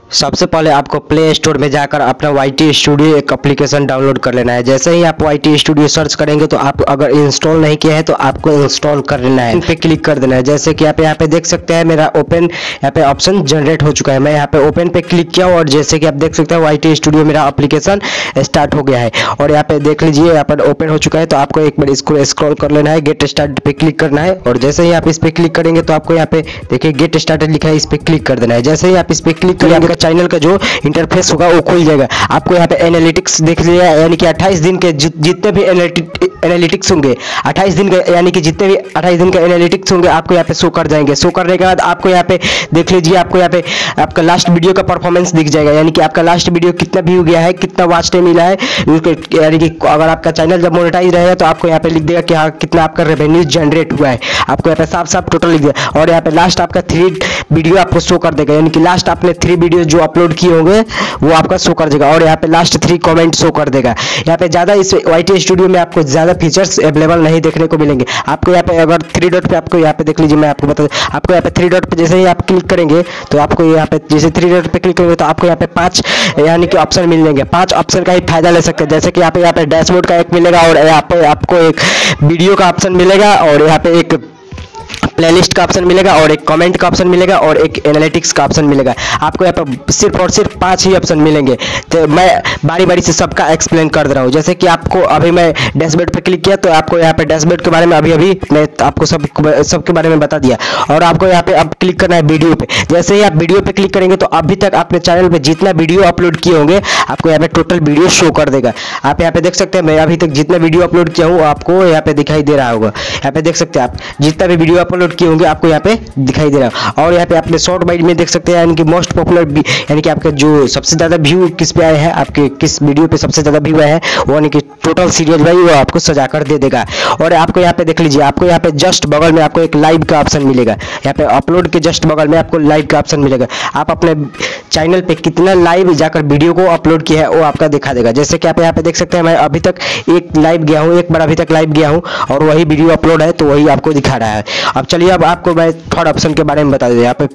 सबसे पहले आपको प्ले स्टोर में जाकर अपना YT स्टूडियो एक एप्लीकेशन डाउनलोड कर लेना है। जैसे ही आप YT स्टूडियो सर्च करेंगे तो आप अगर इंस्टॉल नहीं किया है तो आपको इंस्टॉल कर लेना है, पे क्लिक कर देना है। जैसे कि आप यहाँ पे देख सकते हैं मेरा ओपन यहाँ पे ऑप्शन जनरेट हो चुका है। मैं यहाँ पे ओपन पे क्लिक किया और जैसे कि आप देख सकते हैं YT स्टूडियो मेरा एप्लीकेशन स्टार्ट हो गया है और यहाँ पे देख लीजिए यहाँ पर ओपन हो चुका है। तो आपको एक बार इसको स्क्रॉल कर लेना है, गेट स्टार्ट पे क्लिक करना है और जैसे ही आप इस पे क्लिक करेंगे तो आपको यहाँ पे देखिए गेट स्टार्टेड लिखा है, इस पे क्लिक कर देना है। जैसे ही आप इस पे क्लिक करेंगे आपका चैनल का जो इंटरफेस होगा वो खुल जाएगा। आपको यहाँ पे एनालिटिक्स देख लिया, यानी कि 28 दिन के जितने भी एनालिटिक्स होंगे 28 दिन के, यानी कि जितने भी 28 दिन के एनालिटिक्स होंगे आपको यहाँ पे शो कर जाएंगे। शो करने के बाद आपको यहाँ पे देख लीजिए, आपको यहाँ पे आपका लास्ट वीडियो का परफॉर्मेंस दिख जाएगा, यानी कि आपका लास्ट वीडियो कितना व्यू गया है, कितना वॉच टाइम मिला है। यानी कि अगर आपका चैनल जब मोनेटाइज रहेगा तो आपको यहाँ पे लिख देगा कि हाँ कितना आपका रेवेन्यू जनरेट हुआ है। आपको यहाँ पे साफ साफ टोटल लिख देगा और यहाँ पे लास्ट आपका 3 वीडियो आपको शो कर देगा, यानी कि लास्ट आपने 3 वीडियो जो अपलोड किए होंगे वो आपका शो कर देगा और यहाँ पे लास्ट 3 कमेंट शो कर देगा। यहाँ पे ज्यादा इस YT स्टूडियो में आपको ज्यादा फीचर्स अवेलेबल नहीं देखने को मिलेंगे। आपको यहाँ पे अगर 3 डॉट पे आपको यहाँ पे देख लीजिए, मैं आपको बता दूं, आपको यहाँ पे 3 डॉट पे जैसे ही आप क्लिक करेंगे तो आपको यहाँ पे जैसे 3 डॉट पे क्लिक करेंगे तो आपको यहाँ पे 5 यानी कि ऑप्शन मिल जाएंगे। 5 ऑप्शन का ही फायदा ले सकते हैं। जैसे कि यहाँ पे डैशबोर्ड का एक मिलेगा और यहाँ पे आपको एक वीडियो का ऑप्शन मिलेगा और यहाँ पे एक प्लेलिस्ट का ऑप्शन मिलेगा और एक कमेंट का ऑप्शन मिलेगा और एक एनालिटिक्स का ऑप्शन मिलेगा। आपको यहाँ पर सिर्फ और सिर्फ 5 ही ऑप्शन मिलेंगे। तो मैं बारी बारी से सबका एक्सप्लेन कर दे रहा हूँ। जैसे कि आपको अभी मैं डैशबोर्ड पे क्लिक किया तो आपको यहाँ पे डैशबोर्ड के बारे में अभी मैं आपको सबके बारे में बता दिया और आपको यहाँ पे अब क्लिक करना है वीडियो पे। जैसे ही आप वीडियो पे क्लिक करेंगे तो अभी तक अपने चैनल पे जितना वीडियो अपलोड किए होंगे आपको यहाँ पे टोटल वीडियो शो कर देगा। आप यहाँ पे देख सकते हैं मैं अभी तक जितना वीडियो अपलोड किया हूँ आपको यहाँ पे दिखाई दे रहा होगा। यहाँ पे देख सकते हैं आप जितना भी वीडियो अपलोड किए होंगे आपको यहाँ पे दिखाई दे रहा है और यहाँ पे आपने शॉर्ट बाइट में देख सकते हैं, यानी कि मोस्ट पॉपुलर, यानी कि आपके जो सबसे ज्यादा व्यू किस पे आए हैं, आपके किस वीडियो पे सबसे ज्यादा व्यू आए हैं वो, यानी कि टोटल सीरीज भाई वो आपको सजा कर दे देगा। और आपको यहाँ पे देख लीजिए, आपको यहाँ पे जस्ट बगल में आपको एक लाइव का ऑप्शन मिलेगा। यहाँ पे अपलोड के जस्ट बगल में आपको लाइव का ऑप्शन मिलेगा। आप अपने चैनल पे कितना लाइव जाकर वीडियो को अपलोड किया है वो आपका दिखा देगा। जैसे कि आप यहाँ पे देख सकते हैं मैं अभी तक एक लाइव गया हूँ, एक बार अभी तक लाइव गया हूँ और वही वीडियो अपलोड है तो वही आपको दिखा रहा है। अब चलिए अब आपको मैं थर्ड ऑप्शन के बारे में बता दें। यहाँ पे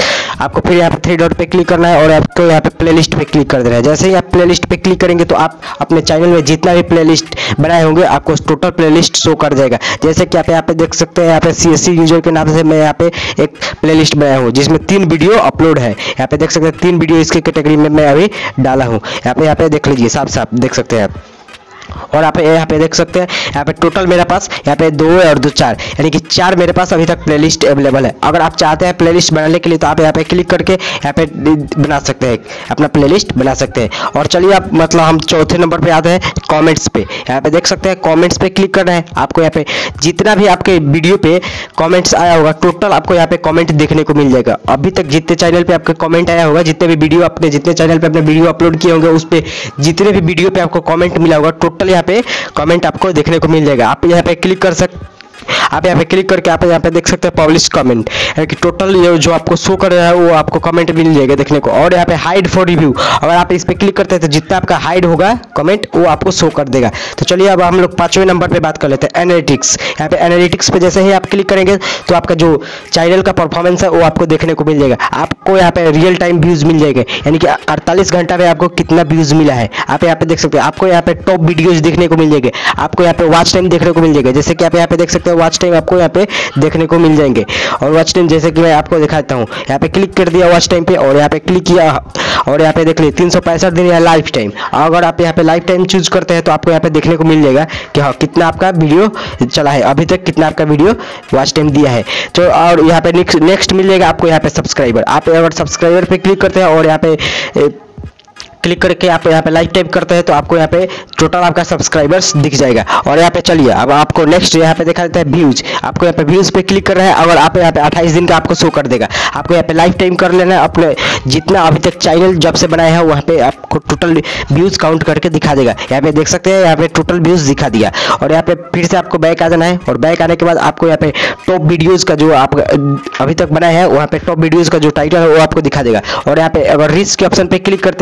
फिर यहाँ पे 3 डॉट पे क्लिक करना है और आपको यहाँ पे प्लेलिस्ट पे क्लिक कर देना है। जैसे ही आप प्लेलिस्ट पे क्लिक करेंगे तो आप अपने चैनल में जितना भी प्लेलिस्ट बनाए होंगे आपको टोटल प्लेलिस्ट शो कर देगा। जैसे कि आप यहाँ पे देख सकते हैं, यहाँ पे CSC यूजर के नाम से मैं यहाँ पे एक प्लेलिस्ट बनाया हूँ जिसमें 3 वीडियो अपलोड है। यहाँ पे देख सकते हैं 3 वीडियो इसके कैटेगरी में मैं अभी डाला हूँ। यहाँ पे देख लीजिए, साफ साफ देख सकते हैं आप। और आप यहाँ पे देख सकते हैं यहाँ पे टोटल मेरे पास यहाँ पे 2 और 2 4, यानी कि 4 मेरे पास अभी तक प्लेलिस्ट अवेलेबल है। अगर आप चाहते हैं प्लेलिस्ट बनाने के लिए तो आप यहाँ पे क्लिक करके यहाँ पे बना सकते हैं, अपना प्लेलिस्ट बना सकते हैं। और चलिए आप मतलब हम चौथे नंबर पे आते हैं कॉमेंट्स पे। यहाँ पे देख सकते हैं कॉमेंट्स पे क्लिक करना है। आपको यहाँ पे जितना भी आपके वीडियो पे कॉमेंट्स आया होगा टोटल आपको यहाँ पे कॉमेंट देखने को मिल जाएगा। अभी तक जितने चैनल पे आपके कॉमेंट आया होगा, जितने भी वीडियो आपने जितने चैनल पे अपने वीडियो अपलोड किए होंगे उस पे जितने भी वीडियो पे आपको कॉमेंट मिला होगा टोटल यहाँ पे कमेंट आपको देखने को मिल जाएगा। आप यहाँ पे क्लिक कर सकते, आप यहाँ पे क्लिक करके आप यहाँ पे देख सकते हैं पब्लिश कमेंट, यानी कि टोटल ये जो आपको शो कर रहा है वो आपको कमेंट मिल जाएगा देखने को। और यहाँ पे हाइड फॉर रिव्यू, अगर आप इस पे क्लिक करते हैं तो जितना आपका हाइड होगा कमेंट वो आपको शो कर देगा। तो चलिए अब हम लोग 5वें नंबर पे बात कर लेते हैं एनालिटिक्स। यहाँ पे एनालिटिक्स पे जैसे ही आप क्लिक करेंगे तो आपका जो चैनल का परफॉर्मेंस है वो आपको देखने को मिल जाएगा। आपको यहाँ पे रियल टाइम व्यूज मिल जाएंगे, यानी कि 48 घंटा में आपको कितना व्यूज मिला है आप यहाँ पे देख सकते हैं। आपको यहाँ पे टॉप वीडियोज देखने को मिल जाएंगे, आपको यहाँ पे वॉच टाइम देखने को मिल जाएगा। जैसे कि आप यहाँ पे देख सकते हैं वॉच टाइम आपको यहाँ पे देखने को मिल जाएंगे। और वॉच टाइम जैसे कि मैं आपको दिखाता हूँ, यहाँ पे क्लिक कर दिया वॉच टाइम पे और यहाँ पे क्लिक किया और यहाँ पे देख लीजिए 365 दिन या लाइफ टाइम। अगर आप यहाँ पे लाइफ टाइम चूज करते हैं तो आपको यहाँ पे देखने को मिल जाएगा कि हाँ कितना आपका वीडियो चला है, अभी तक कितना आपका वीडियो वॉच टाइम दिया है। तो और यहाँ पे नेक्स्ट मिल जाएगा आपको यहाँ पे सब्सक्राइबर। आप अगर सब्सक्राइबर पे क्लिक करते हैं और यहाँ पे क्लिक करके आप यहाँ पे लाइक टाइप करते हैं तो आपको यहाँ पे टोटल आपका सब्सक्राइबर्स दिख जाएगा। और यहाँ पे चलिए अब आपको नेक्स्ट यहाँ पे देखा जाता है व्यूज। आपको यहाँ पे व्यूज पे क्लिक कर रहा है, अगर आप यहाँ पे 28 दिन का आपको शो कर देगा। आपको यहाँ पे लाइफ टाइम कर लेना है, अपने जितना अभी तक चैनल जब से बनाया है वहाँ पे आपको टोटल व्यूज काउंट करके दिखा देगा। यहाँ पे देख सकते हैं यहाँ पे टोटल व्यूज दिखा दिया। और यहाँ पे फिर से आपको बैक आ जाना है और बैक आने के बाद आपको यहाँ पे टॉप वीडियोज का जो आप अभी तक बनाया है वहाँ पे टॉप वीडियोज का जो टाइटल है वो आपको दिखा देगा। और यहाँ पे अगर रीच के ऑप्शन पे क्लिक करते हैं यहाँ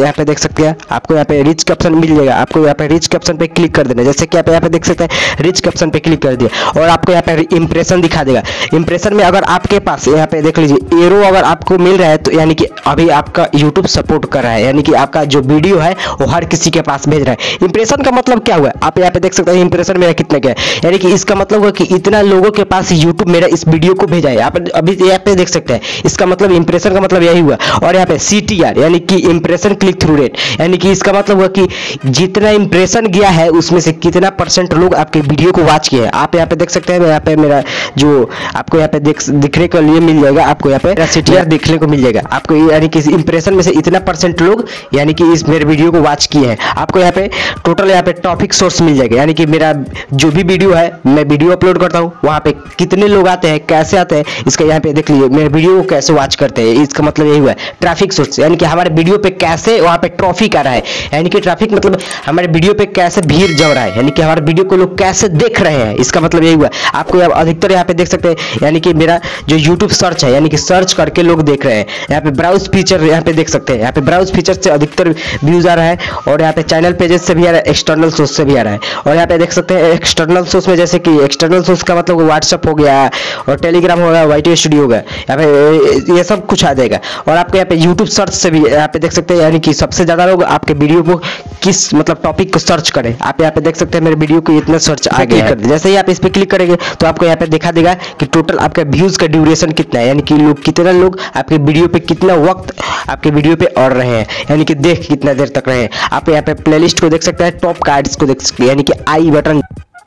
यहाँ पे देख सकते हैं, आपको यहाँ पे रिच के ऑप्शन मिल जाएगा। आपको यहाँ पे रिच के ऑप्शन पे क्लिक कर देना, जैसे कि आप यहाँ पे देख सकते हैं रिच के ऑप्शन पे क्लिक कर दिया और आपको यहाँ पे इंप्रेशन दिखा देगा। इंप्रेशन में अगर आपके पास यहाँ पे देख लीजिए एरो अगर आपको मिल रहा है तो यानी कि अभी आपका यूट्यूब सपोर्ट कर रहा है, यानी कि आपका जो वीडियो है वो हर किसी के पास भेज रहा है। इंप्रेशन का मतलब क्या हुआ, आप यहाँ पे देख सकते हैं इंप्रेशन मेरा कितना क्या है, यानी कि इसका मतलब हुआ कि इतना लोगों के पास यूट्यूब मेरा इस वीडियो को भेजा है। आप अभी यहाँ पे देख सकते हैं, इसका मतलब इंप्रेशन का मतलब यही हुआ। और यहाँ पे CTR यानी कि इंप्रेशन क्लिक थ्रू रेट, यानी कि इसका मतलब हुआ कि जितना इंप्रेशन गया है उसमें से कितना % लोग आपके वीडियो को वॉच किए हैं। आप यहाँ पे देख सकते हैं, यहाँ पे मेरा जो आपको यहाँ पे दिखने के लिए मिल जाएगा, आपको यहाँ पे CTR देखने को मिल जाएगा आपको, यानी कि इंप्रेशन में से इतना % लोग यानी कि इस मेरे वीडियो को वॉच किए हैं। आपको यहाँ पे टोटल यहाँ पे टॉपिक सोर्स मिल जाएगा, यानी कि मेरा जो भी वीडियो है मैं वीडियो अपलोड करता हूँ वहाँ पे कितने लोग आते हैं, कैसे आते हैं, इसका यहाँ पे देख लीजिए मेरे वीडियो को कैसे वॉच करते हैं। इसका मतलब यही हुआ है ट्रैफिक सोर्स, यानी कि हमारे वीडियो पे कैसे वहाँ पे ट्रैफिक आ रहा है, यानी कि ट्रैफिक मतलब हमारे वीडियो पे कैसे भीड़ जम रहा है, यानी कि हमारे वीडियो को लोग कैसे देख रहे हैं, इसका मतलब यही हुआ। आपको अधिकतर यहाँ पे देख सकते हैं, यानी कि मेरा जो यूट्यूब सर्च है, यानी कि सर्च करके लोग देख रहे हैं। यहाँ पे ब्राउज फीचर यहाँ पे देख सकते हैं, यहाँ पे ब्राउज फीचर से अधिकतर व्यूज आ रहा है और यहाँ पे चैनल पेजेस से भी आ रहा है, एक्सटर्नल सोर्स से भी आ रहा है। और यहाँ पे देख सकते हैं एक्सटर्नल सोर्स में, जैसे कि एक्सटर्नल सोर्स का मतलब व्हाट्सएप हो गया और टेलीग्राम हो गया, YT स्टूडियो हो गया, यहाँ पे ये सब कुछ आ जाएगा। और आपके यहाँ पे यूट्यूब सर्च से भी यहाँ पे देख सकते हैं, यानी कि सबसे ज्यादा लोग आपके वीडियो को किस मतलब टॉपिक को सर्च करें। आप यहाँ पे देख सकते हैं मेरे वीडियो को इतना सर्च आ गया है। जैसे ही आप इस पे क्लिक करेंगे तो आपको यहाँ पे दिखा देगा कि टोटल आपका व्यूज का ड्यूरेशन कितना है, यानी कि लोग कितना लोग आपके वीडियो पे कितना वक्त आपके वीडियो पे और रहे हैं, यानी कि देख कितना देर तक रहे हैं। आप यहाँ पे प्लेलिस्ट को देख सकते हैं, टॉप कार्ड्स को देख सकते हैं, यानी कि आई बटन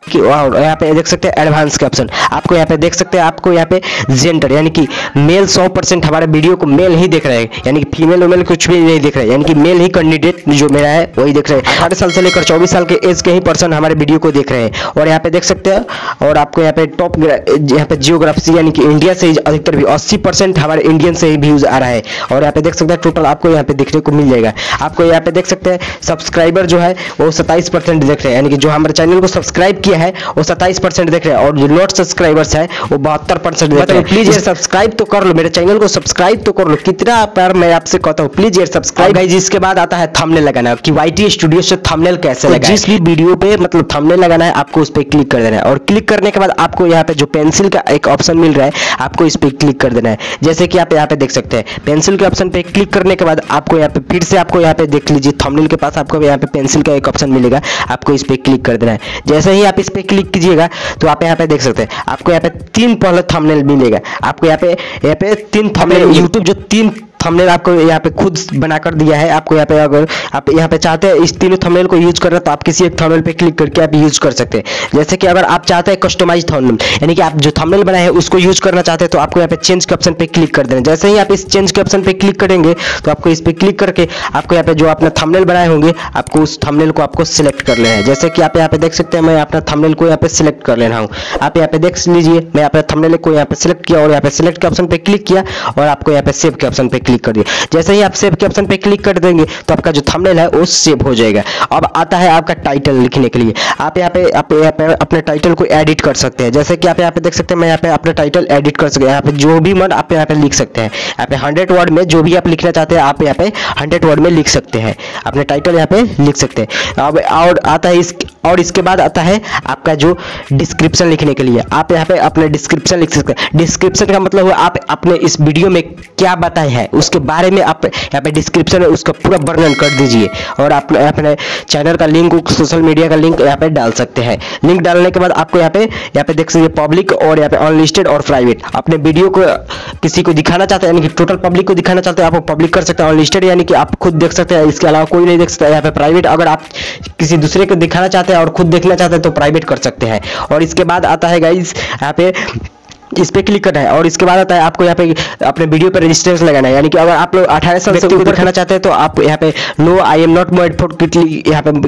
और यहाँ पे देख सकते हैं एडवांस के ऑप्शन। आपको यहाँ पे देख सकते हैं, आपको यहाँ पे जेंडर यानी कि मेल 100% हमारे वीडियो को मेल ही देख रहे हैं, यानी कि फीमेल वेमेल कुछ भी नहीं देख रहे हैं, यानी कि मेल ही कैंडिडेट जो मेरा है वही देख रहे हैं। 18 साल से लेकर 24 साल के एज के ही पर्सन हमारे वीडियो को देख रहे हैं। और यहाँ पे देख सकते हैं, और आपको यहाँ पे टॉप यहाँ पे जियोग्राफी यानी कि इंडिया से अधिकतर भी 80% हमारे इंडियन से ही व्यूज आ रहा है। और यहाँ पे देख सकते हैं टोटल आपको यहाँ पे देखने को मिल जाएगा। आपको यहाँ पे देख सकते हैं सब्सक्राइबर जो है वो 27% देख रहे हैं, यानी कि जो हमारे चैनल को सब्सक्राइब किया है वो 27% देख रहे हैं, और जो नॉट सब्सक्राइबर्स है वो 72% देख रहे हैं। प्लीज यार सब्सक्राइब तो कर लो, मेरे चैनल को सब्सक्राइब तो कर लो, कितना प्यार मैं आपसे कहता हूँ, प्लीज यार सब्सक्राइब। गाइस इसके बाद आता है थंबनेल लगाना, कि YT स्टूडियो से थंबनेल कैसे लगाएं। जिस भी वीडियो पे मतलब थंबनेल लगाना है आपको उस पर क्लिक कर देना है, और क्लिक करने के बाद आपको यहाँ पे जो पेंसिल का एक ऑप्शन मिल रहा है आपको इस पे क्लिक कर देना है। जैसे कि आप यहाँ पे देख सकते हैं पेंसिल के ऑप्शन पे क्लिक करने के बाद आपको यहाँ पे फिर से आपको यहाँ पे देख लीजिए थंबनेल के पास आपको यहाँ पे पेंसिल का एक ऑप्शन मिलेगा, आपको इस पे क्लिक कर देना है। जैसे ही आप इस पे क्लिक कीजिएगा तो आप यहाँ पे देख सकते हैं आपको यहाँ पे 3 पहले थंबनेल मिलेगा। आपको यहाँ पे 3 थंबनेल यूट्यूब जो 3 थंबनेल आपको यहाँ पे खुद बनाकर दिया है। आपको यहाँ पे अगर आप यहाँ पे चाहते हैं इस तीनों थंबनेल को यूज करना तो आप किसी एक थंबनेल पे क्लिक करके आप यूज कर सकते हैं। जैसे कि अगर आप चाहते हैं कस्टमाइज थंबनेल, यानी कि आप जो थंबनेल बनाए हैं उसको यूज करना चाहते हैं तो आपको यहाँ पे चेंज के ऑप्शन पे क्लिक कर देना। जैसे ही आप इस चेंज के ऑप्शन पे क्लिक करेंगे तो आपको इस पे क्लिक करके आपको यहाँ पे जो अपना थंबनेल बनाए होंगे आपको उस थंबनेल को आपको सिलेक्ट कर लेना है। जैसे कि आप यहाँ पे देख सकते हैं मैं अपना थंबनेल को यहाँ पे सिलेक्ट कर लेना हूँ। आप यहाँ पे देख लीजिए मैं अपना थंबनेल को यहाँ पे सिलेक्ट किया और यहाँ पे सिलेक्ट के ऑप्शन पे क्लिक किया और आपको यहाँ पे सेव के ऑप्शन पे क्लिक कर दिया। जैसे ही आप सेव के ऑप्शन पे क्लिक कर देंगे तो आपका जो थंबनेल है वो सेव हो जाएगा। अब आता है आपका टाइटल लिखने के लिए। आप यहाँ पे अपने टाइटल को एडिट कर सकते हैं। जैसे कि आप यहाँ पे देख सकते हैं मैं यहाँ पे अपना टाइटल एडिट कर सकते हैं। यहाँ पे जो भी मन आप यहाँ पे लिख सकते हैं। यहाँ पे 100 वर्ड में जो भी आप लिखना चाहते हैं आप यहाँ पे 100 वर्ड में लिख सकते हैं, अपने टाइटल यहाँ पे लिख सकते हैं। अब और आता है इसके बाद आता है आपका जो डिस्क्रिप्शन लिखने के लिए। आप यहाँ पे अपने डिस्क्रिप्शन लिख सकते हैं। डिस्क्रिप्शन का मतलब है आप अपने इस वीडियो में क्या बताए हैं उसके बारे में आप यहाँ पे डिस्क्रिप्शन में उसका पूरा वर्णन कर दीजिए और आप अपने चैनल का लिंक, सोशल मीडिया का लिंक यहाँ पे डाल सकते हैं। लिंक डालने के बाद आपको यहाँ पे देख सकते पब्लिक और यहाँ पे अनलिस्टेड और प्राइवेट। अपने वीडियो को किसी को दिखाना चाहते हैं यानी कि टोटल पब्लिक को दिखाना चाहते हैं आप पब्लिक कर सकते हैं। अनलिस्टेड यानी कि आप खुद देख सकते हैं, इसके अलावा कोई नहीं देख सकता। यहाँ पे प्राइवेट अगर आप किसी दूसरे को दिखाना चाहते हैं और खुद देखना चाहते हैं तो प्राइवेट कर सकते हैं। और इसके बाद आता है गाइस यहाँ पे इस पे क्लिक करना है और इसके बाद आता है आपको यहाँ पे अपने वीडियो पे रजिस्ट्रेशन लगाना है। यानी कि अगर आप लोग 18 साल से ऊपर दिखाना चाहते हैं तो आप यहाँ पे no I am not mode for quickly यहाँ पे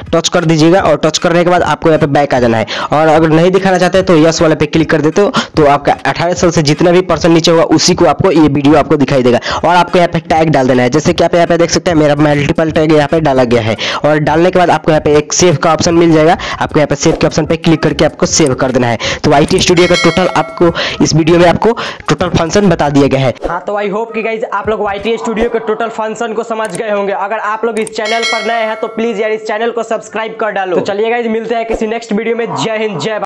टच कर दीजिएगा और टच करने के बाद आपको यहाँ पे बैक आ जाना है। और अगर नहीं दिखाना चाहते हैं तो यस वाले पे क्लिक कर देते हो तो आपका 18 साल से जितना भी पर्सन नीचे होगा उसी को आपको ये वीडियो आपको दिखाई देगा। और आपको यहाँ पे टैग डाल देना है, जैसे कि आप यहाँ पे देख सकते हैं मेरा मल्टीपल टैग यहाँ पे डाला गया है। और डालने के बाद आपको यहाँ पे एक सेव का ऑप्शन मिल जाएगा, आपको यहाँ पे सेव के ऑप्शन पे क्लिक करके आपको सेव कर देना है। तो YT स्टूडियो का टोटल आपको इस वीडियो में आपको टोटल फंक्शन बता दिया गया है। हाँ, तो आई होप कि गाइज आप लोग YT स्टूडियो के टोटल फंक्शन को समझ गए होंगे। अगर आप लोग इस चैनल पर नए हैं तो प्लीज यार इस चैनल को सब्सक्राइब कर डालो। तो चलिए गाइज मिलते हैं किसी नेक्स्ट वीडियो में। जय हिंद, जय भारत।